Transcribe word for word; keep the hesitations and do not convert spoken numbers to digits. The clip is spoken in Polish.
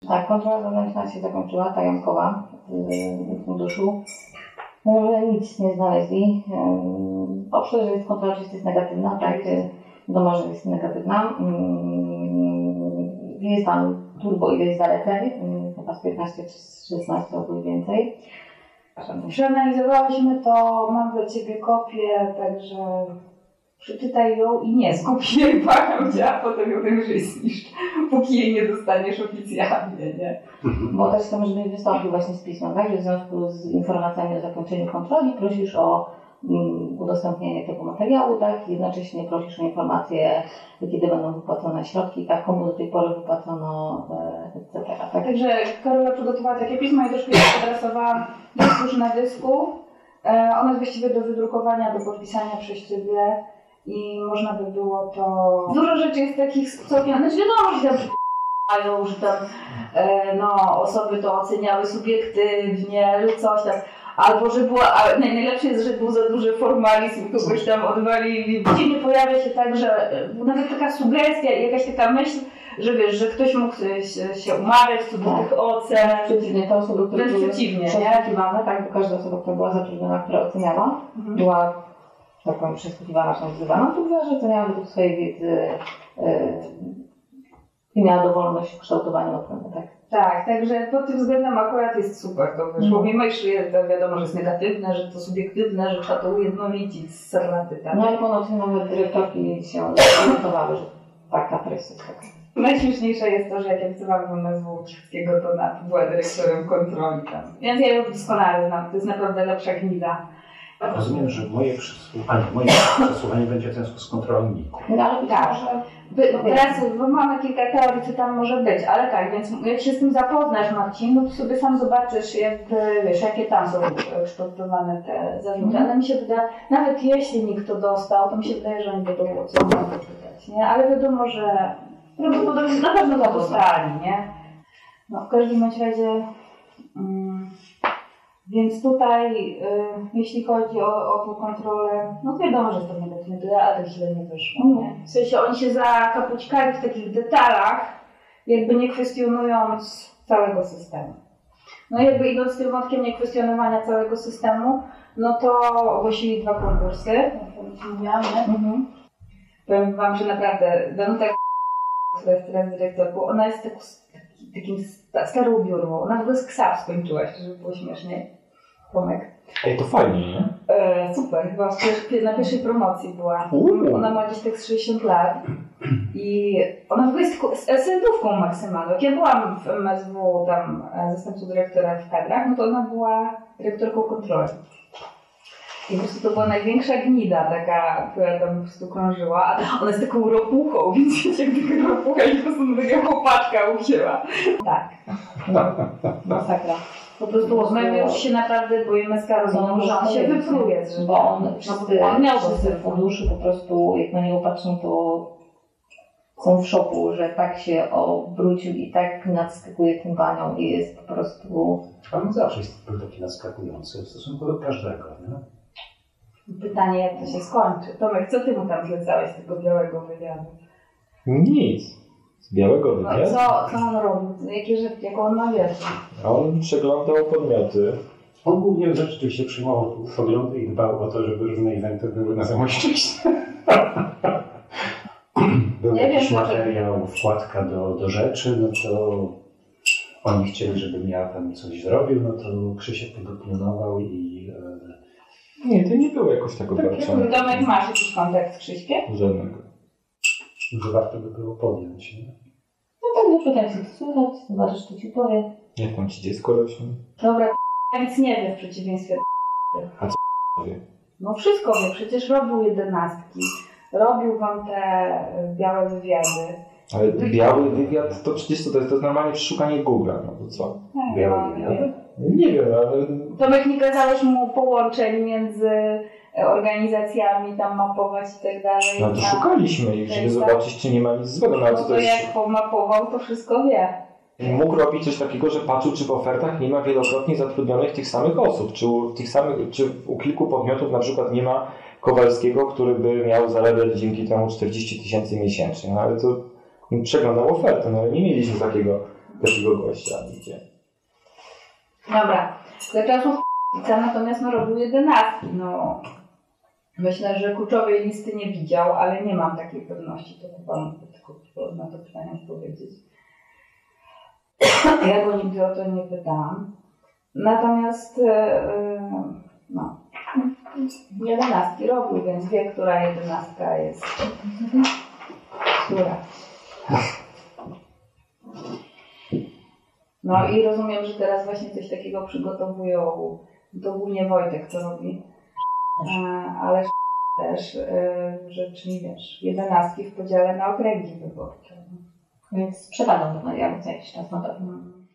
Tak, kontrola zewnętrzna się zakończyła, tajemkowa z funduszu. Nic nie znaleźli. Oprócz, że jest kontrola, że jest negatywna, tak, wiadomo, że jest negatywna. Jest tam turbo ileś zaleceń, chyba z piętnaście czy szesnaście albo więcej. Przeanalizowałyśmy to, mam dla Ciebie kopię, także przeczytaj ją i nie zgub jej pamięć, a potem ją najwyżej zniszcz, póki jej nie dostaniesz oficjalnie, nie? Bo też chcemy, żebyś wystąpił właśnie z pismem, tak? Że w związku z informacjami o zakończeniu kontroli prosisz o um, udostępnienie tego materiału, tak? Jednocześnie prosisz o informacje, kiedy będą wypłacone środki, tak? Komu do tej pory wypłacono, et cetera. Tak? Także Karola przygotowała takie pismo i troszkę je adresowałam, jest już na dysku. Ono jest właściwie do wydrukowania, do podpisania przez Ciebie i można by było to... Dużo rzeczy jest takich całkiem... Znaczy wiadomo, że tam mają, że tam no, osoby to oceniały subiektywnie, że coś tam. Albo że było... A najlepsze jest, że był za duży formalizm, kogoś tam odwalili. Gdzie nie pojawia się tak, że nawet taka sugestia i jakaś taka myśl, że wiesz, że ktoś mógł się, się umawiać co do tych ocen. Przeciwnie, te osoby, które były przesłuchiwane, tak, bo każda osoba, która była zatrudniona, która oceniała, mhm. była tak powiem przesłuchiwana, czy nazywana, to była, że oceniała według swojej wiedzy yy, i miała dowolność w kształtowaniu oceny, tak? Tak, także pod tym względem akurat jest super to wyszło. Mimo iż to wiadomo, że jest negatywne, że to subiektywne, że trzeba to ujednolicić z sernaty, tak? No i ponoć nawet dyrektorki się zorientowały, że tak, ta treść jest taka. Najśmieszniejsze jest to, że jak ja pracowałam w M S W wszystkiego, to ona była dyrektorem kontroli tam. Więc ja ją doskonale znam, to jest naprawdę lepsza gnida. Rozumiem, że moje przesłuchanie, moje przesłuchanie będzie w związku z kontrolnikiem. No ale tak, że... Teraz bo mamy kilka teorii, co tam może być, ale tak, więc jak się z tym zapoznasz, Marcin, no to sobie sam zobaczysz, jak, wiesz, jakie tam są kształtowane te zarzuty. Ale mi się wydaje, nawet jeśli nikt to dostał, to mi się wydaje, że oni będą co czytać, nie? Ale wiadomo, że prawdopodobnie na pewno to dostali, nie? No w każdym razie... Um, Więc tutaj, y, jeśli chodzi o, o tą kontrolę, no wiadomo, że jest to negatywne tyle, ale to źle nie wyszło. Nie? W sensie oni się zakapućkali w takich detalach, jakby nie kwestionując całego systemu. No jakby idąc tym wątkiem niekwestionowania całego systemu, no to ogłosili dwa konkursy, jak to mówiłam, nie? Mhm. Powiem wam, że naprawdę Danuta, która jest teraz dyrektorką, ona jest taką, takim starą biurą, ona w ogóle z Ksap skończyła, żeby było śmieszniej. Tomek. Ej, to fajnie, nie? E, super, chyba na pierwszej promocji była. Uuu. Ona ma gdzieś tak sześćdziesiąt lat i ona w ogóle jest esencjówką maksymalną. Jak ja byłam w M S W, tam zastępcą dyrektora w kadrach, no to ona była dyrektorką kontroli. I po prostu to była największa gnida taka, która tam po prostu krążyła, a ona jest taką ropuchą, więc wiecie, jak taka ropucha i po prostu taka chłopaczka ucięła. Tak. Masakra. Po prostu my już się naprawdę boimy skarżą, że on się wypruje. Bo on, wszyscy, on miał wszyscy funduszy po prostu, jak na niego patrzą, to są w szoku, że tak się obrócił i tak nadskakuje tym panią i jest po prostu... On zawsze jest był taki nadskakujący w stosunku do każdego, nie? Pytanie, jak to się skończy. Tomek, co ty mu tam zlecałeś z tego białego wywiadu? Nic. Z białego wywiadu? No, co, co on robił? Jakie rzeczy, jaką on ma wiedzę? On przeglądał podmioty. On głównie rzeczywiście przyjmował poglądy i dbał o to, żeby różne eventy były na samościeście. Był Nie jakiś wiem, materiał, wkładka do, do rzeczy, no to oni chcieli, żebym ja tam coś zrobił, no to Krzysiek tego pilnował i... E... Nie, to nie było jakoś tak obarczone. Tomek, masz jakiś kontakt z Krzyśkiem? Żadnego. Że warto by było podjąć, nie? No tak, nie pytaj się, co słychać, zobaczysz, co ci powie. Jak tam ci dziecko rośnie? Dobra, ja nic nie wie w przeciwieństwie do... A co wie? No wszystko wie, przecież robił jedenastki, robił wam te białe wywiady. Ale biały wywiad to przecież to, to jest to normalnie przeszukanie Google'a, no to co? Białe wywiady? Nie wiem, ale... Tomek, nie kazałeś mu połączeń między organizacjami tam mapować i tak dalej. No to szukaliśmy ich, żeby zobaczyć, czy nie ma nic złego. No, no to, to jest... jak pomapował, to wszystko wie. Mógł robić coś takiego, że patrzył, czy w ofertach nie ma wielokrotnie zatrudnionych tych samych osób, czy u, tych samych, czy u kilku podmiotów na przykład nie ma Kowalskiego, który by miał zarabiać dzięki temu czterdzieści tysięcy miesięcznie. No ale to przeglądał ofertę, no ale nie mieliśmy takiego takiego gościa nigdzie. Dobra, za czasów k***ca natomiast no, robił jedenastki. No, myślę, że kluczowej listy nie widział, ale nie mam takiej pewności, to chyba mogę tylko na to pytanie odpowiedzieć. Ja go nigdy o to nie pytałam. Natomiast yy, no, jedenastki robił, więc wie, która jedenastka jest. Która. No i rozumiem, że teraz właśnie coś takiego przygotowują, to głównie Wojtek to robi, ale też, że czyli wiesz, jedenastki w podziale na okręgi wyborcze. Więc przepadam do medialów za jakiś czas na pewno.